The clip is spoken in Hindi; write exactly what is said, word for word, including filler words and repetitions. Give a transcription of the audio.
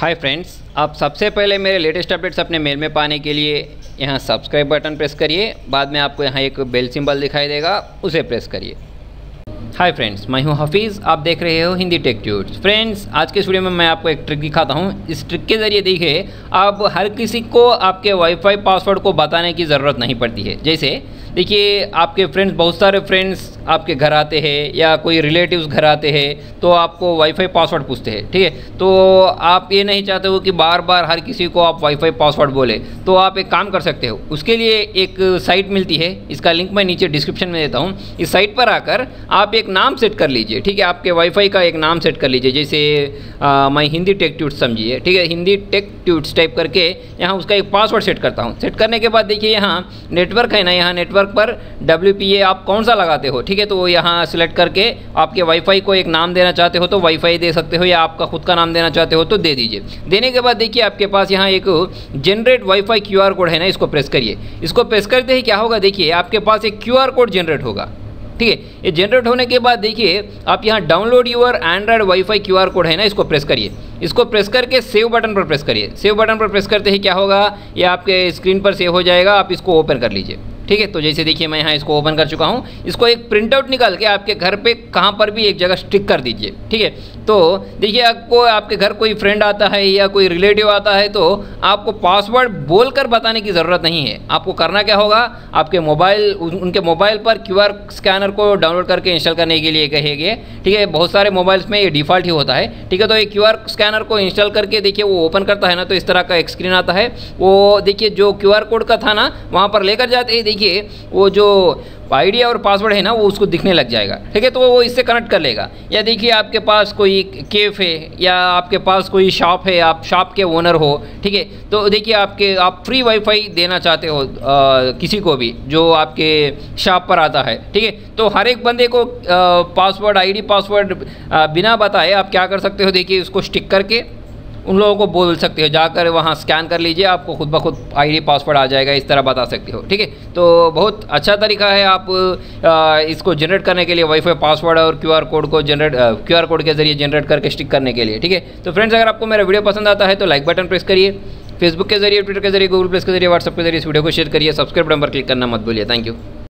हाय फ्रेंड्स, आप सबसे पहले मेरे लेटेस्ट अपडेट्स अपने मेल में पाने के लिए यहाँ सब्सक्राइब बटन प्रेस करिए। बाद में आपको यहाँ एक बेल सिंबल दिखाई देगा, उसे प्रेस करिए। हाय फ्रेंड्स, मैं हूँ हफीज़, आप देख रहे हो हिंदी टेक ट्यूट्स। फ्रेंड्स, आज के इस वीडियो में मैं आपको एक ट्रिक दिखाता हूँ। इस ट्रिक के ज़रिए देखिए, अब हर किसी को आपके वाईफाई पासवर्ड को बताने की ज़रूरत नहीं पड़ती है। जैसे देखिए, आपके फ्रेंड्स, बहुत सारे फ्रेंड्स आपके घर आते हैं या कोई रिलेटिव्स घर आते हैं तो आपको वाईफाई पासवर्ड पूछते हैं, ठीक है। तो आप ये नहीं चाहते हो कि बार बार हर किसी को आप वाईफाई पासवर्ड बोले, तो आप एक काम कर सकते हो। उसके लिए एक साइट मिलती है, इसका लिंक मैं नीचे डिस्क्रिप्शन में देता हूँ। इस साइट पर आकर आप एक नाम सेट कर लीजिए, ठीक है। आपके वाईफाई का एक नाम सेट कर लीजिए, जैसे आ, मैं हिंदी टेक ट्यूट्स समझिए, ठीक है। हिंदी टेक ट्यूट्स टाइप करके यहाँ उसका एक पासवर्ड सेट करता हूँ। सेट करने के बाद देखिए, यहाँ नेटवर्क है ना, यहाँ नेटवर्क पर डब्ल्यू पी ए आप कौन सा लगाते हो, ठीक है। तो वो यहाँ सिलेक्ट करके आपके वाईफाई को एक नाम देना चाहते हो तो वाईफाई दे सकते हो, या आपका खुद का नाम देना चाहते हो तो दे दीजिए। देने के बाद देखिए, आपके पास यहाँ एक generate WiFi Q R code है ना, इसको प्रेस करिए। इसको प्रेस करते ही क्या होगा, देखिए आपके पास एक क्यू आर कोड जनरेट होगा, ठीक है। ये जनरेट होने के बाद देखिए, आप यहाँ download your Android WiFi Q R code है ना, इसको प्रेस करिए। इसको प्रेस करके सेव बटन पर प्रेस करिए। सेव बटन पर प्रेस करते ही क्या होगा, ये आपके स्क्रीन पर सेव हो जाएगा। आप इसको ओपन कर लीजिए, ठीक है। तो जैसे देखिए, मैं यहाँ इसको ओपन कर चुका हूँ। इसको एक प्रिंट आउट निकाल के आपके घर पे कहाँ पर भी एक जगह स्टिक कर दीजिए, ठीक है। तो देखिए, आपको आपके घर कोई फ्रेंड आता है या कोई रिलेटिव आता है तो आपको पासवर्ड बोलकर बताने की ज़रूरत नहीं है। आपको करना क्या होगा, आपके मोबाइल उनके मोबाइल पर क्यूआर स्कैनर को डाउनलोड करके इंस्टॉल करने के लिए कहेंगे, ठीक है। बहुत सारे मोबाइल्स में ये डिफ़ॉल्ट ही होता है, ठीक है। तो ये क्यूआर स्कैनर को इंस्टॉल करके देखिए, वो ओपन करता है ना, तो इस तरह का एक स्क्रीन आता है। वो देखिए, जो क्यूआर कोड का था ना, वहाँ पर लेकर जाते ही देखिए, वो जो आईडी और पासवर्ड है ना, वो उसको दिखने लग जाएगा, ठीक है। तो वो इससे कनेक्ट कर लेगा। या देखिए, आपके पास कोई केफ है या आपके पास कोई शॉप है, आप शॉप के ओनर हो, ठीक है। तो देखिए, आपके आप फ्री वाईफाई देना चाहते हो आ, किसी को भी जो आपके शॉप पर आता है, ठीक है। तो हर एक बंदे को पासवर्ड आईडी पासवर्ड बिना बताए आप क्या कर सकते हो, देखिए उसको स्टिक करके उन लोगों को बोल सकते हो, जाकर वहाँ स्कैन कर लीजिए, आपको खुद ब खुद आईडी पासवर्ड आ जाएगा। इस तरह बता सकते हो, ठीक है। तो बहुत अच्छा तरीका है आप आ, इसको जनरेट करने के लिए, वाईफाई पासवर्ड और क्यूआर कोड को जनरेट क्यूआर कोड के जरिए जनरेट करके स्टिक करने के लिए, ठीक है। तो फ्रेंड्स, अगर आपको मेरा वीडियो पसंद आता है तो लाइक बटन प्रेस करिए। फेसबुक के जरिए, ट्विटर के जरिए, गूगल प्लस के जरिए, व्हाट्सएप के जरिए इस वीडियो को शेयर करिए। सब्सक्राइब बटन पर क्लिक करना मत भूलिए। Thank you.